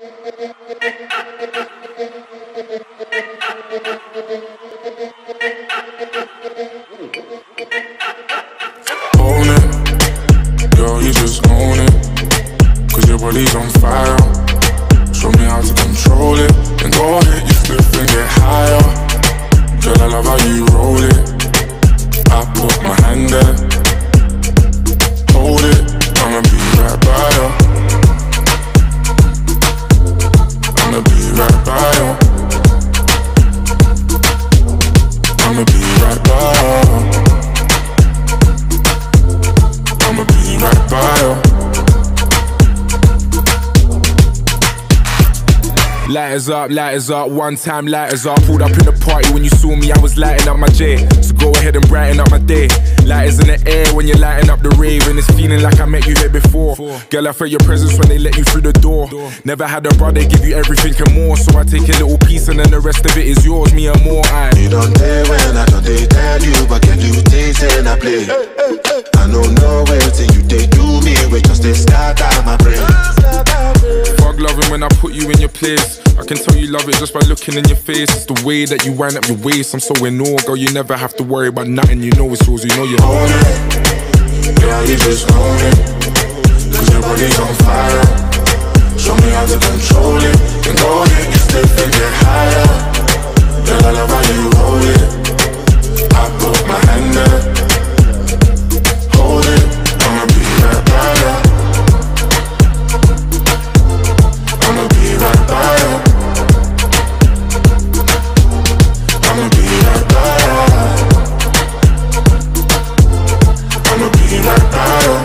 Own it, girl, you just own it. Cause your body's on fire. Show me how to control it. Then go ahead, you flip and get higher. Girl, I love how you roll it. I put my hand there. Hold it, I'ma be right by you. I'ma be right by you. I'ma be right by you. I'ma be right by you. Lighters up, one time lighters up. Pulled up in the party when you saw me, I was lighting up my J. So go ahead and brighten up my day. Lighters in the air when you're lighting up the rave. And it's feeling like I met you here before. Girl, I felt your presence when they let you through the door. Never had a brother give you everything and more. So I take a little piece and then the rest of it is yours, me and more. You don't tell when I don't tell you, but can you taste and I play? I don't know where till you take to me, we just they start out my brain. Fuck loving when I put you in your place. I can tell you love it just by looking in your face. It's the way that you wind up your waist. I'm so in awe, girl, you never have to worry about nothing. You know it's yours, you know you own it. Girl, you just own it. Cause your body's on fire. Show me how to control it. Then go ahead, you step and get higher. Girl, I love how you roll it. I put my hand there. Hold it, I'ma be right by you. I'ma be right by you. I'ma be right by you. I'ma be right by you.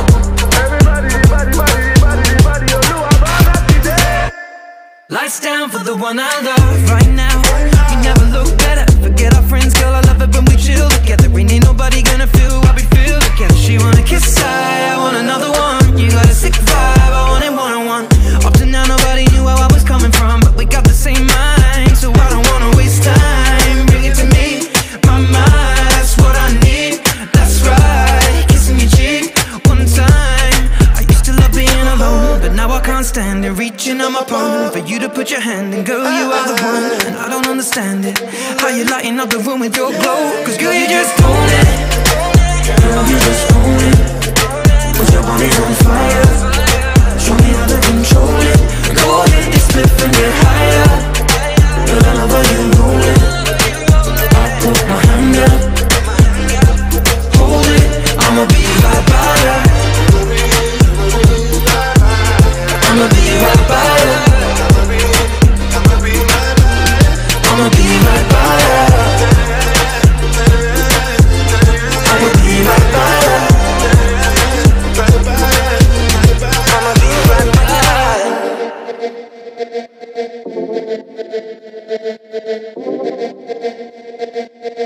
Everybody, you know about that. Lights down for the one I love right now. You never look better. Forget our friends, girl, I love it when we chill together. Ain't nobody gonna feel what we feel together. She wanna kiss, I want another one. You got a sick vibe, I want it one-on-one. Up to now, nobody knew where I was coming from, but we got the same mind, so I don't wanna waste time. Bring it to me, my mind, that's what I need. That's right, kissing your cheek one time. I used to love being alone, but now I can't stand it. Reaching on my palm for you to put your hand in, girl, you are the one. And I don't understand it, how you lighting up the room with your glow. Cause girl, you just own it. Girl, you just own it. Cause your body's on fire. Show me how to control it. Go ahead, just flip and get higher. Girl, I love how you roll it. I put my hand there. Hold it, I'ma be right by you. I'ma be right by you. I'ma be right by you. I'ma be right by you. I'ma be right by you.